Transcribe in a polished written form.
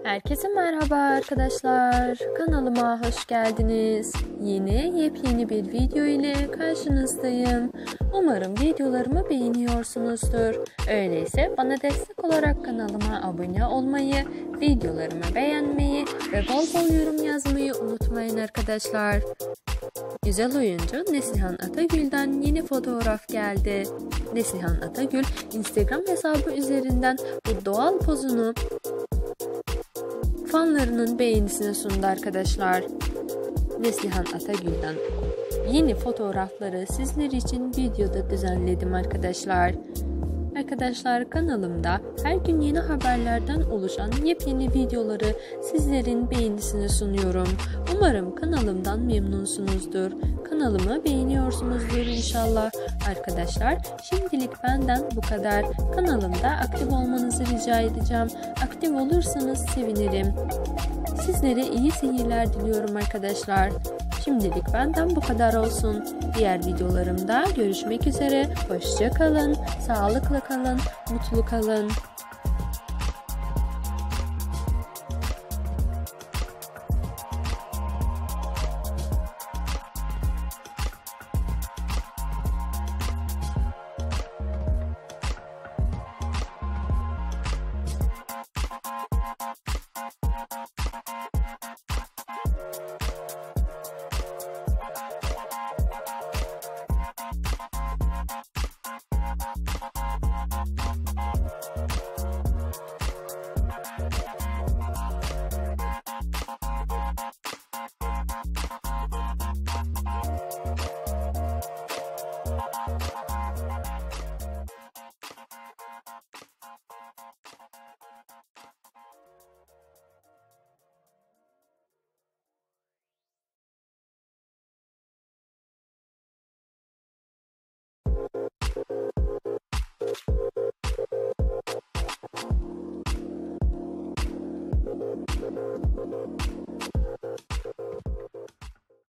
Herkese merhaba arkadaşlar. Kanalıma hoş geldiniz. Yepyeni bir video ile karşınızdayım. Umarım videolarımı beğeniyorsunuzdur. Öyleyse bana destek olarak kanalıma abone olmayı, videolarımı beğenmeyi ve bol bol yorum yazmayı unutmayın arkadaşlar. Güzel oyuncu Neslihan Atagül'den yeni fotoğraf geldi. Neslihan Atagül Instagram hesabı üzerinden bu doğal pozunu fanlarının beğenisine sundu arkadaşlar. Neslihan Atagül'den yeni fotoğrafları sizler için videoda düzenledim arkadaşlar. Arkadaşlar kanalımda her gün yeni haberlerden oluşan yepyeni videoları sizlerin beğenisine sunuyorum. Umarım kanalımdan memnunsunuzdur. Kanalımı beğeniyorsunuzdur inşallah. Arkadaşlar şimdilik benden bu kadar. Kanalımda aktif olmanızı rica edeceğim. Aktif olursanız sevinirim. Sizlere iyi seyirler diliyorum arkadaşlar. Şimdilik benden bu kadar olsun. Diğer videolarımda görüşmek üzere. Hoşça kalın, sağlıkla kalın, mutlu kalın.